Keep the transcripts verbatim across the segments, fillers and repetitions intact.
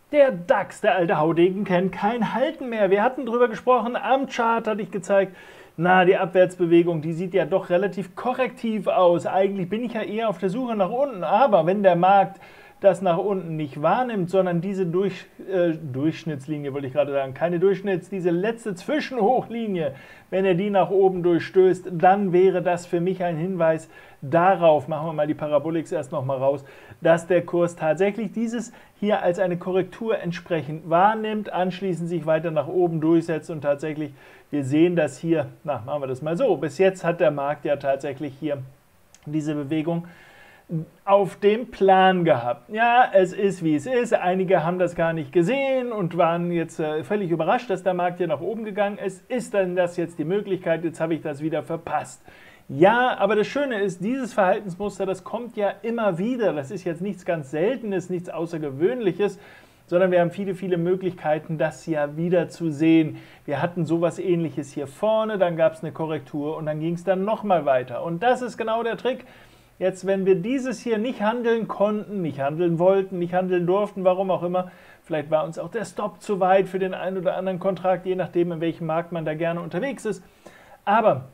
Der DAX, der alte Haudegen, kennt kein Halten mehr. Wir hatten drüber gesprochen, am Chart hatte ich gezeigt, na, die Abwärtsbewegung, die sieht ja doch relativ korrektiv aus. Eigentlich bin ich ja eher auf der Suche nach unten, aber wenn der Markt das nach unten nicht wahrnimmt, sondern diese Durch, äh, Durchschnittslinie, wollte ich gerade sagen, keine Durchschnitts, diese letzte Zwischenhochlinie, wenn er die nach oben durchstößt, dann wäre das für mich ein Hinweis darauf, machen wir mal die Parabolix erst nochmal raus, dass der Kurs tatsächlich dieses hier als eine Korrektur entsprechend wahrnimmt, anschließend sich weiter nach oben durchsetzt und tatsächlich, wir sehen das hier, na, machen wir das mal so, bis jetzt hat der Markt ja tatsächlich hier diese Bewegung auf dem Plan gehabt. Ja, es ist wie es ist. Einige haben das gar nicht gesehen und waren jetzt äh, völlig überrascht, dass der Markt hier nach oben gegangen ist. Ist denn das jetzt die Möglichkeit? Jetzt habe ich das wieder verpasst. Ja, aber das Schöne ist, dieses Verhaltensmuster, das kommt ja immer wieder. Das ist jetzt nichts ganz Seltenes, nichts Außergewöhnliches, sondern wir haben viele, viele Möglichkeiten, das ja wieder zu sehen. Wir hatten sowas Ähnliches hier vorne, dann gab es eine Korrektur und dann ging es dann nochmal weiter. Und das ist genau der Trick. Jetzt, wenn wir dieses hier nicht handeln konnten, nicht handeln wollten, nicht handeln durften, warum auch immer, vielleicht war uns auch der Stop zu weit für den einen oder anderen Kontrakt, je nachdem, in welchem Markt man da gerne unterwegs ist. Aber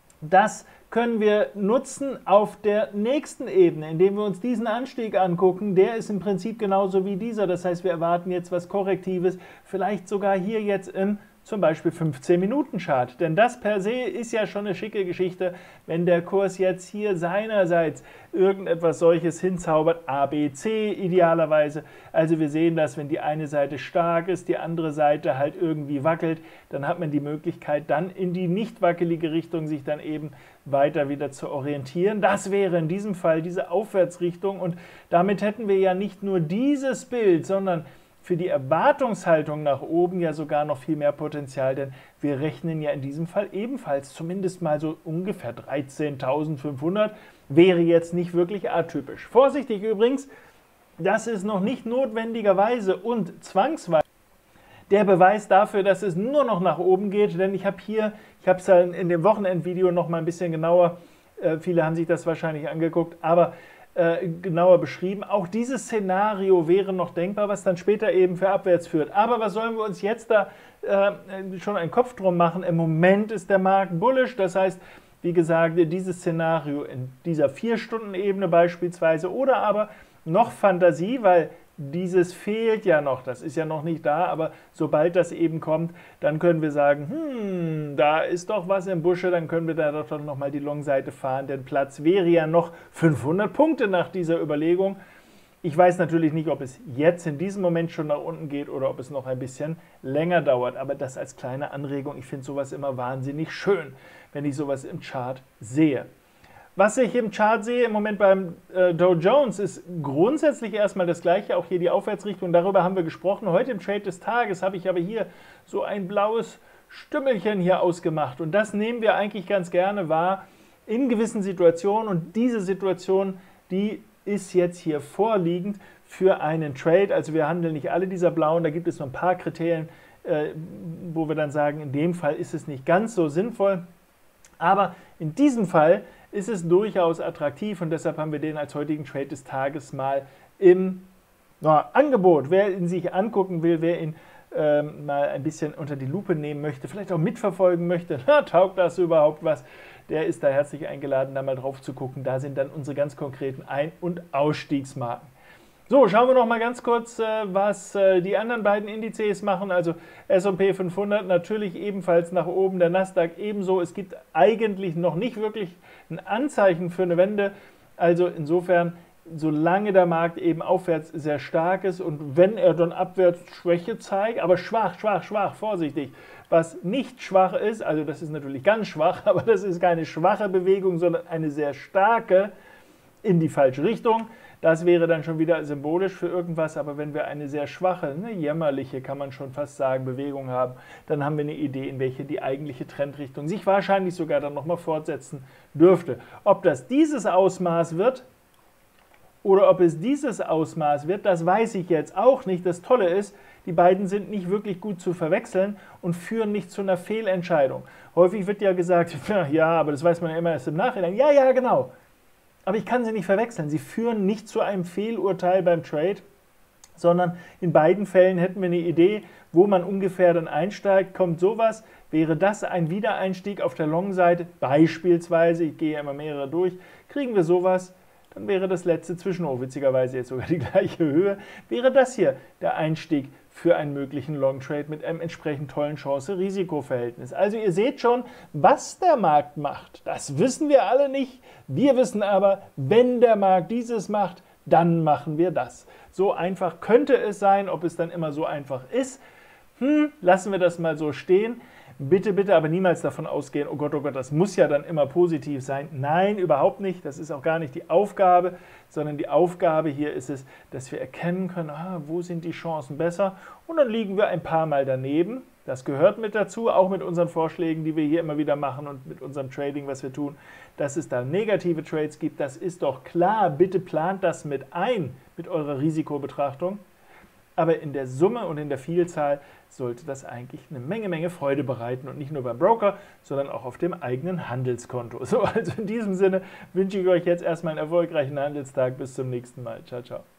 das können wir nutzen auf der nächsten Ebene, indem wir uns diesen Anstieg angucken. Der ist im Prinzip genauso wie dieser. Das heißt, wir erwarten jetzt was Korrektives, vielleicht sogar hier jetzt im zum Beispiel fünfzehn Minuten Chart. Denn das per se ist ja schon eine schicke Geschichte, wenn der Kurs jetzt hier seinerseits irgendetwas solches hinzaubert, A, B, C idealerweise. Also wir sehen das, wenn die eine Seite stark ist, die andere Seite halt irgendwie wackelt, dann hat man die Möglichkeit, dann in die nicht wackelige Richtung sich dann eben weiter wieder zu orientieren. Das wäre in diesem Fall diese Aufwärtsrichtung und damit hätten wir ja nicht nur dieses Bild, sondern für die Erwartungshaltung nach oben ja sogar noch viel mehr Potenzial, denn wir rechnen ja in diesem Fall ebenfalls zumindest mal so ungefähr dreizehntausendfünfhundert, wäre jetzt nicht wirklich atypisch. Vorsichtig übrigens, das ist noch nicht notwendigerweise und zwangsweise der Beweis dafür, dass es nur noch nach oben geht, denn ich habe hier, ich habe es ja in dem Wochenendvideo noch mal ein bisschen genauer, äh, viele haben sich das wahrscheinlich angeguckt, aber genauer beschrieben. Auch dieses Szenario wäre noch denkbar, was dann später eben für abwärts führt. Aber was sollen wir uns jetzt da äh, schon einen Kopf drum machen? Im Moment ist der Markt bullish, das heißt, wie gesagt, dieses Szenario in dieser vier Stunden Ebene beispielsweise oder aber noch Fantasie, weil dieses fehlt ja noch, das ist ja noch nicht da, aber sobald das eben kommt, dann können wir sagen, hm, da ist doch was im Busche, dann können wir da doch nochmal die Long-Seite fahren, denn Platz wäre ja noch fünfhundert Punkte nach dieser Überlegung. Ich weiß natürlich nicht, ob es jetzt in diesem Moment schon nach unten geht oder ob es noch ein bisschen länger dauert, aber das als kleine Anregung, ich finde sowas immer wahnsinnig schön, wenn ich sowas im Chart sehe. Was ich im Chart sehe im Moment beim äh, Dow Jones ist grundsätzlich erstmal das gleiche, auch hier die Aufwärtsrichtung, darüber haben wir gesprochen. Heute im Trade des Tages habe ich aber hier so ein blaues Stümmelchen hier ausgemacht und das nehmen wir eigentlich ganz gerne wahr in gewissen Situationen und diese Situation, die ist jetzt hier vorliegend für einen Trade, also wir handeln nicht alle dieser blauen, da gibt es noch ein paar Kriterien, äh, wo wir dann sagen, in dem Fall ist es nicht ganz so sinnvoll, aber in diesem Fall ist es durchaus attraktiv und deshalb haben wir den als heutigen Trade des Tages mal im na, Angebot. Wer ihn sich angucken will, wer ihn ähm, mal ein bisschen unter die Lupe nehmen möchte, vielleicht auch mitverfolgen möchte, na, taugt das überhaupt was, der ist da herzlich eingeladen, da mal drauf zu gucken. Da sind dann unsere ganz konkreten Ein- und Ausstiegsmarken. So, schauen wir noch mal ganz kurz, was die anderen beiden Indizes machen. Also S und P fünfhundert natürlich ebenfalls nach oben, der Nasdaq ebenso. Es gibt eigentlich noch nicht wirklich ein Anzeichen für eine Wende. Also insofern, solange der Markt eben aufwärts sehr stark ist und wenn er dann abwärts Schwäche zeigt, aber schwach, schwach, schwach, vorsichtig, was nicht schwach ist, also das ist natürlich ganz schwach, aber das ist keine schwache Bewegung, sondern eine sehr starke in die falsche Richtung. Das wäre dann schon wieder symbolisch für irgendwas, aber wenn wir eine sehr schwache, eine jämmerliche, kann man schon fast sagen, Bewegung haben, dann haben wir eine Idee, in welche die eigentliche Trendrichtung sich wahrscheinlich sogar dann nochmal fortsetzen dürfte. Ob das dieses Ausmaß wird oder ob es dieses Ausmaß wird, das weiß ich jetzt auch nicht. Das Tolle ist, die beiden sind nicht wirklich gut zu verwechseln und führen nicht zu einer Fehlentscheidung. Häufig wird ja gesagt, ja, aber das weiß man ja immer erst im Nachhinein. Ja, ja, genau. Aber ich kann sie nicht verwechseln. Sie führen nicht zu einem Fehlurteil beim Trade, sondern in beiden Fällen hätten wir eine Idee, wo man ungefähr dann einsteigt. Kommt sowas, wäre das ein Wiedereinstieg auf der Long-Seite, beispielsweise, ich gehe ja immer mehrere durch, kriegen wir sowas, dann wäre das letzte Zwischenhoch, witzigerweise jetzt sogar die gleiche Höhe, wäre das hier der Einstieg für einen möglichen Long-Trade mit einem entsprechend tollen Chance-Risiko-Verhältnis. Also ihr seht schon, was der Markt macht, das wissen wir alle nicht. Wir wissen aber, wenn der Markt dieses macht, dann machen wir das. So einfach könnte es sein, ob es dann immer so einfach ist. Hm, lassen wir das mal so stehen. Bitte, bitte aber niemals davon ausgehen, oh Gott, oh Gott, das muss ja dann immer positiv sein. Nein, überhaupt nicht. Das ist auch gar nicht die Aufgabe, sondern die Aufgabe hier ist es, dass wir erkennen können, ah, wo sind die Chancen besser, und dann liegen wir ein paar Mal daneben. Das gehört mit dazu, auch mit unseren Vorschlägen, die wir hier immer wieder machen und mit unserem Trading, was wir tun, dass es da negative Trades gibt. Das ist doch klar. Bitte plant das mit ein, mit eurer Risikobetrachtung. Aber in der Summe und in der Vielzahl sollte das eigentlich eine Menge, Menge Freude bereiten und nicht nur beim Broker, sondern auch auf dem eigenen Handelskonto. So, also in diesem Sinne wünsche ich euch jetzt erstmal einen erfolgreichen Handelstag. Bis zum nächsten Mal. Ciao, ciao.